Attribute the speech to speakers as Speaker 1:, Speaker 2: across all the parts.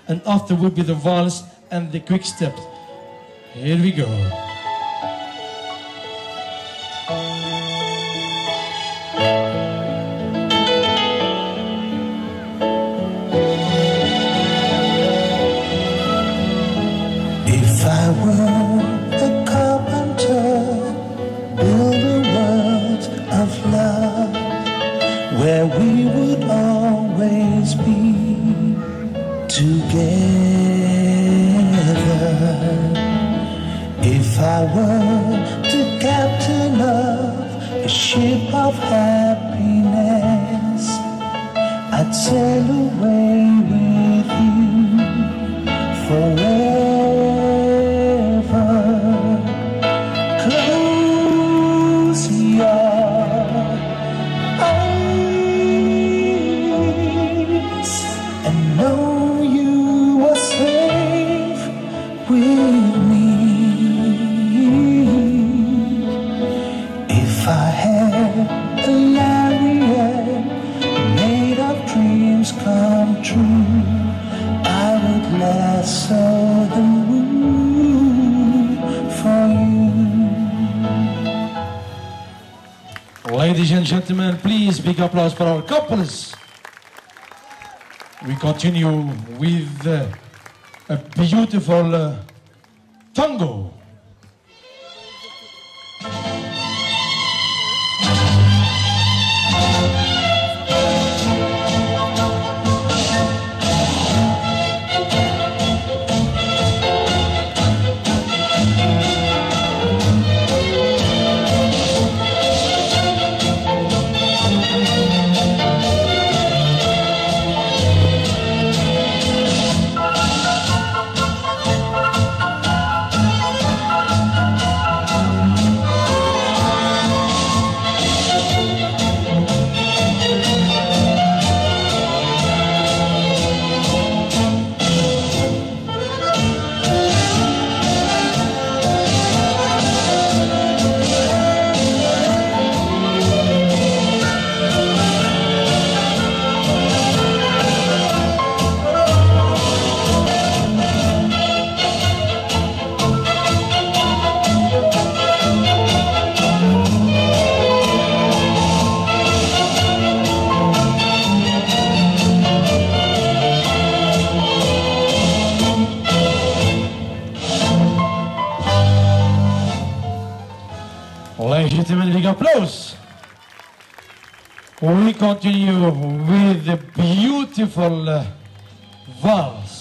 Speaker 1: and after will be the valse and the quick step. Here we go.
Speaker 2: If I were a carpenter, build a world of love where we would always be together. If I were the captain of a ship of happiness, I'd sail away with you forever. Close your eyes and know you are safe with me. If I had a lariat made of dreams come true, I would lasso the moon for you.
Speaker 1: Ladies and gentlemen, please big applause for our couples. We continue with a beautiful tango. Ladies and gentlemen, big applause. We continue with the beautiful valse.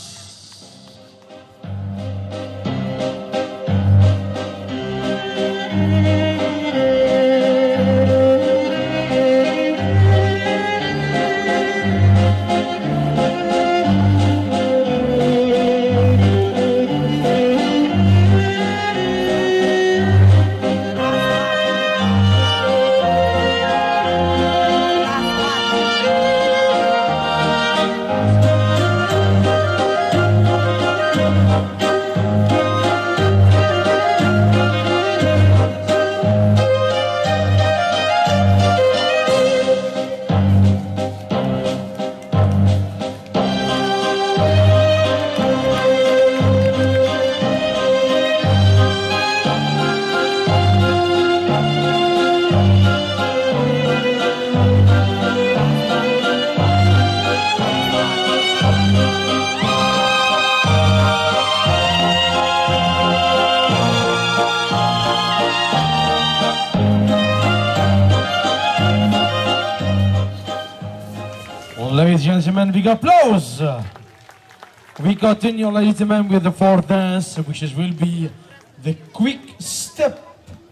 Speaker 1: Ladies and gentlemen, big applause. We continue, ladies and gentlemen, with the fourth dance, which will be the quick step.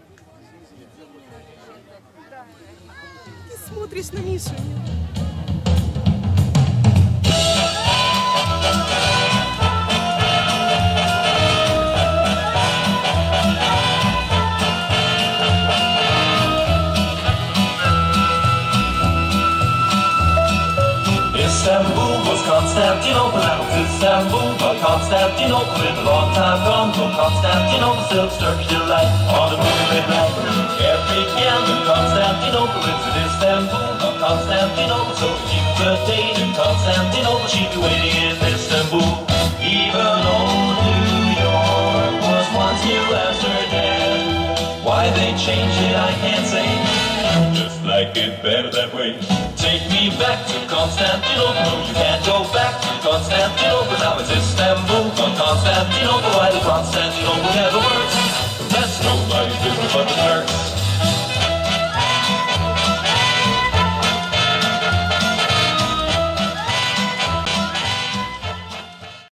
Speaker 3: Ты смотришь на Мишу.
Speaker 4: Istanbul was Constantinople, now it's Istanbul, but Constantinople in a long time gone, from Constantinople still Turkish delight on a moonlit night. Ere began in Constantinople, it's in Istanbul, but Constantinople, so keep the date in Constantinople, she'd be waiting in Istanbul. change it, I can't say. Just like it better that way. Take me back to Constantinople. No, you can't go back to Constantinople. Now it's Istanbul, not Constantinople. Why the Constantinople never worked.